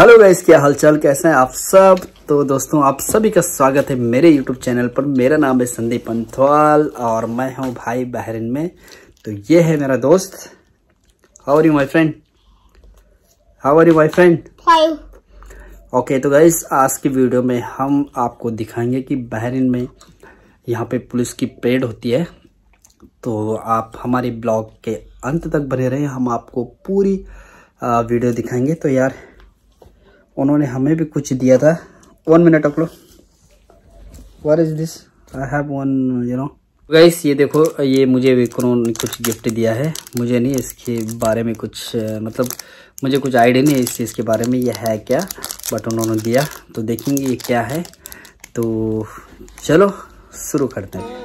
Hello guys, क्या हालचाल, कैसे हैं आप सब। तो दोस्तों, आप सभी का स्वागत है मेरे यूट्यूब चैनल पर। मेरा नाम है संदीप पंथवाल और मैं हूं भाई बहरीन में। तो ये है मेरा दोस्त। How are you my friend? How are you my friend? Five. Okay, तो गाइस आज की वीडियो में हम आपको दिखाएंगे कि बहरीन में यहाँ पे पुलिस की परेड होती है। तो आप हमारी ब्लॉग के अंत तक बने रहे, हम आपको पूरी वीडियो दिखाएंगे। तो यार, उन्होंने हमें भी कुछ दिया था। 1 मिनट रख लो। What is this? I have one, you know guys, ये देखो, ये मुझे उन्होंने कुछ गिफ्ट दिया है। मुझे नहीं इसके बारे में कुछ मतलब मुझे कुछ आइडिया नहीं है इस चीज़ के बारे में, ये है क्या, बट उन्होंने दिया। तो देखेंगे ये क्या है। तो चलो शुरू करते हैं।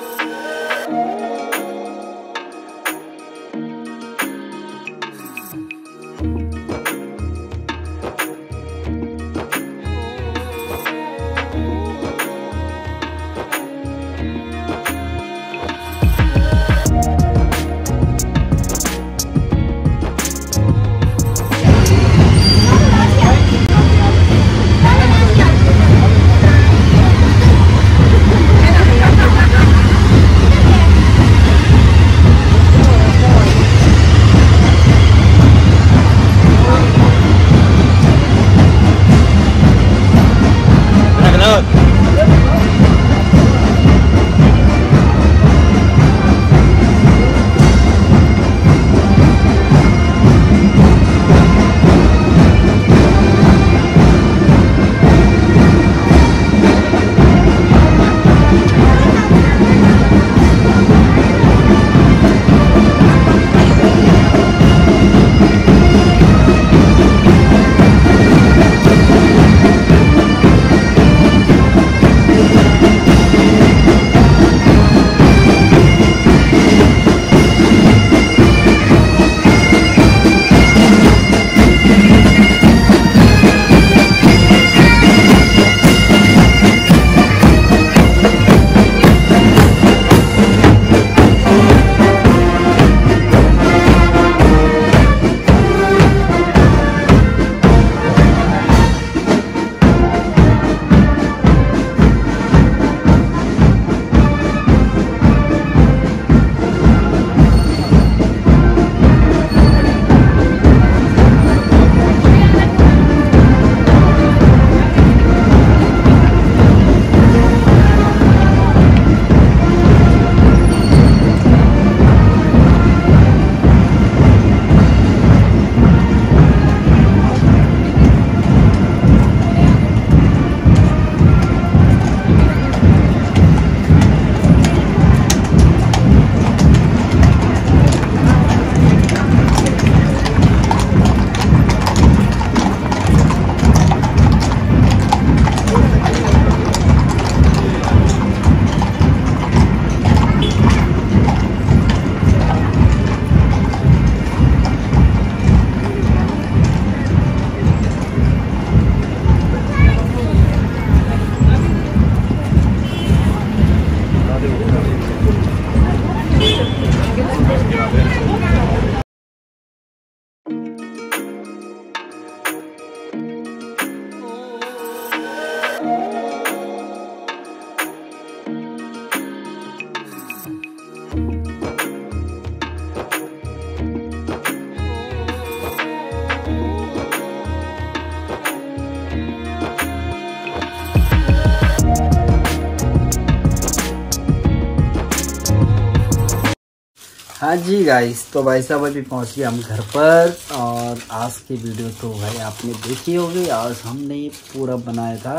हाँ जी गाइस, तो भाई साहब अभी पहुँच गए हम घर पर। और आज की वीडियो तो भाई आपने देखी होगी। आज हमने पूरा बनाया था,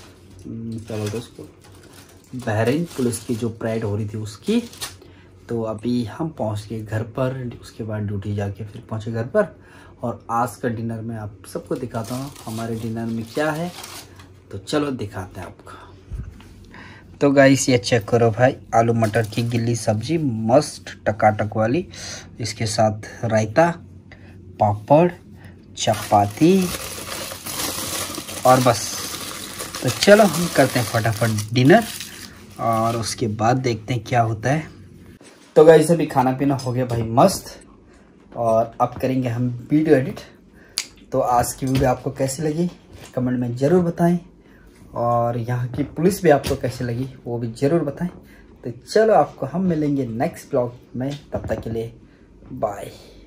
क्या बोलते उसको, बहरीन पुलिस की जो परेड हो रही थी उसकी। तो अभी हम पहुँच गए घर पर, उसके बाद ड्यूटी जाके फिर पहुँचे घर पर। और आज का डिनर में आप सबको दिखाता हूँ हमारे डिनर में क्या है। तो चलो दिखाते हैं आपको। तो गाइस, ये चेक करो भाई, आलू मटर की गिल्ली सब्जी मस्त टकाटक वाली, इसके साथ रायता, पापड़, चपाती और बस। तो चलो हम करते हैं फटाफट डिनर और उसके बाद देखते हैं क्या होता है। तो गाइस, अभी खाना पीना हो गया भाई मस्त, और अब करेंगे हम वीडियो एडिट। तो आज की वीडियो आपको कैसी लगी कमेंट में ज़रूर बताएं, और यहाँ की पुलिस भी आपको कैसी लगी वो भी ज़रूर बताएं। तो चलो आपको हम मिलेंगे नेक्स्ट ब्लॉग में, तब तक के लिए बाय।